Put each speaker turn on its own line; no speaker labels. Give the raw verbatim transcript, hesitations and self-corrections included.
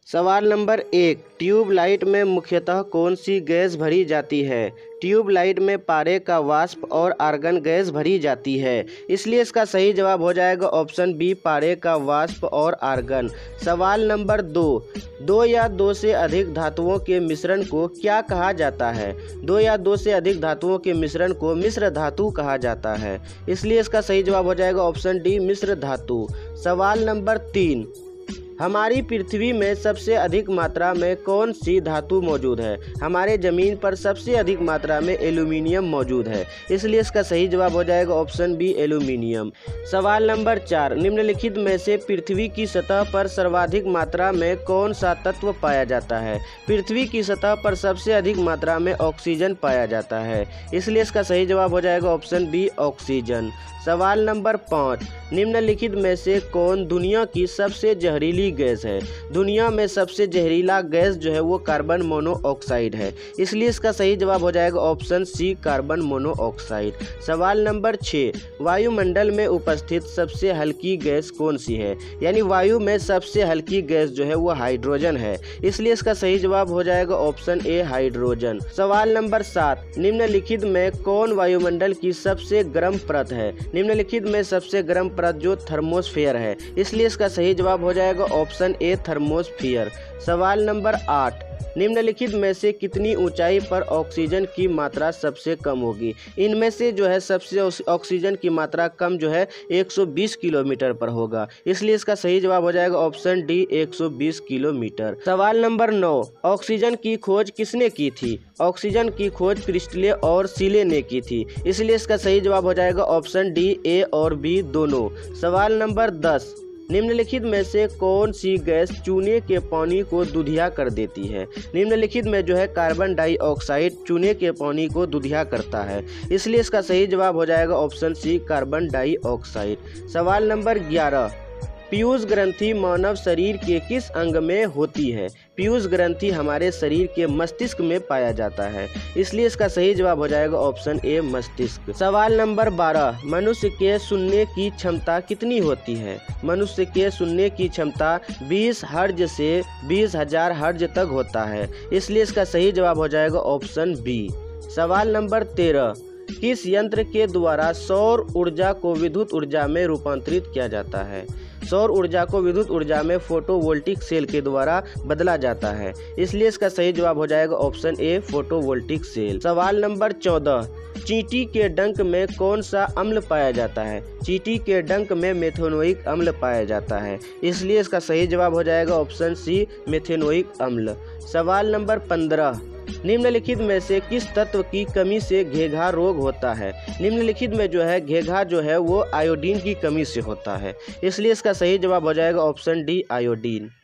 सवाल नंबर एक, ट्यूबलाइट में मुख्यतः कौन सी गैस भरी जाती है? ट्यूबलाइट में पारे का वाष्प और आर्गन गैस भरी जाती है, इसलिए इसका सही जवाब हो जाएगा ऑप्शन बी, पारे का वाष्प और आर्गन। सवाल नंबर दो, दो या दो से अधिक धातुओं के मिश्रण को क्या कहा जाता है? दो या दो से अधिक धातुओं के मिश्रण को मिश्र धातु कहा जाता है, इसलिए इसका सही जवाब हो जाएगा ऑप्शन डी, मिश्र धातु। सवाल नंबर तीन, हमारी पृथ्वी में सबसे अधिक मात्रा में कौन सी धातु मौजूद है? हमारे ज़मीन पर सबसे अधिक मात्रा में एल्यूमिनियम मौजूद है, इसलिए इसका सही जवाब हो जाएगा ऑप्शन बी, एल्यूमिनियम। सवाल नंबर चार, निम्नलिखित में से पृथ्वी की सतह पर सर्वाधिक मात्रा में कौन सा तत्व पाया जाता है? पृथ्वी की सतह पर सबसे अधिक मात्रा में ऑक्सीजन पाया जाता है, इसलिए इसका सही जवाब हो जाएगा ऑप्शन बी, ऑक्सीजन। सवाल नंबर पाँच, निम्नलिखित में से कौन दुनिया की सबसे जहरीली गैस है? दुनिया में सबसे जहरीला गैस जो है वो कार्बन मोनोऑक्साइड है, इसलिए इसका सही जवाब हो जाएगा ऑप्शन सी, कार्बन मोनोऑक्साइड। सवाल नंबर छः, वायुमंडल में उपस्थित सबसे हल्की गैस कौन सी है? यानी वायु में सबसे हल्की गैस जो है वो हाइड्रोजन है, इसलिए इसका सही जवाब हो जाएगा ऑप्शन ए, हाइड्रोजन। सवाल नंबर सात, निम्नलिखित में कौन वायुमंडल की सबसे गर्म परत है? निम्नलिखित में सबसे गर्म परत जो थर्मोस्फेयर है, इसलिए इसका सही जवाब हो जाएगा ऑप्शन ए, थर्मोस्फियर। सवाल नंबर आठ, निम्नलिखित में से कितनी ऊंचाई पर ऑक्सीजन की मात्रा सबसे कम होगी? इनमें से जो है सबसे ऑक्सीजन की मात्रा कम जो है एक सौ बीस किलोमीटर पर होगा, इसलिए इसका सही जवाब हो जाएगा ऑप्शन डी, एक सौ बीस किलोमीटर। सवाल नंबर नौ, ऑक्सीजन की खोज किसने की थी? ऑक्सीजन की खोज प्रिस्टले और सीले ने की थी, इसलिए इसका सही जवाब हो जाएगा ऑप्शन डी, ए और बी दोनों। सवाल नंबर दस, निम्नलिखित में से कौन सी गैस चूने के पानी को दुधिया कर देती है? निम्नलिखित में जो है कार्बन डाइऑक्साइड चूने के पानी को दुधिया करता है, इसलिए इसका सही जवाब हो जाएगा ऑप्शन सी, कार्बन डाइऑक्साइड। सवाल नंबर ग्यारह, पीयूष ग्रंथि मानव शरीर के किस अंग में होती है? पीयूष ग्रंथि हमारे शरीर के मस्तिष्क में पाया जाता है, इसलिए इसका सही जवाब हो जाएगा ऑप्शन ए, मस्तिष्क। सवाल नंबर बारह, मनुष्य के सुनने की क्षमता कितनी होती है? मनुष्य के सुनने की क्षमता बीस हर्ज से बीस हजार हर्ज तक होता है, इसलिए इसका सही जवाब हो जाएगा ऑप्शन बी। सवाल नंबर तेरह, किस यंत्र के द्वारा सौर ऊर्जा को विद्युत ऊर्जा में रूपांतरित किया जाता है? सौर ऊर्जा को विद्युत ऊर्जा में फोटोवोल्टिक सेल के द्वारा बदला जाता है, इसलिए इसका सही जवाब हो जाएगा ऑप्शन ए, फोटोवोल्टिक सेल। सवाल नंबर चौदह, चींटी के डंक में कौन सा अम्ल पाया जाता है? चींटी के डंक में मेथेनोइक अम्ल पाया जाता है, इसलिए इसका सही जवाब हो जाएगा ऑप्शन सी, मेथेनोइक अम्ल। सवाल नंबर पंद्रह, निम्नलिखित में से किस तत्व की कमी से घेघा रोग होता है? निम्नलिखित में जो है घेघा जो है वो आयोडीन की कमी से होता है, इसलिए इसका सही जवाब हो जाएगा ऑप्शन डी, आयोडीन।